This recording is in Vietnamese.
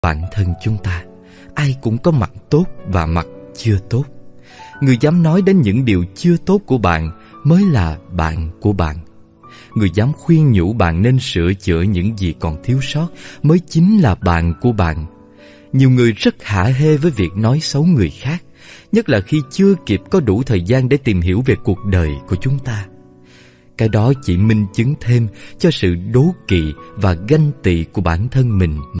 Bản thân chúng ta, ai cũng có mặt tốt và mặt chưa tốt. Người dám nói đến những điều chưa tốt của bạn mới là bạn của bạn. Người dám khuyên nhủ bạn nên sửa chữa những gì còn thiếu sót mới chính là bạn của bạn. Nhiều người rất hả hê với việc nói xấu người khác, nhất là khi chưa kịp có đủ thời gian để tìm hiểu về cuộc đời của chúng ta. Cái đó chỉ minh chứng thêm cho sự đố kỵ và ganh tị của bản thân mình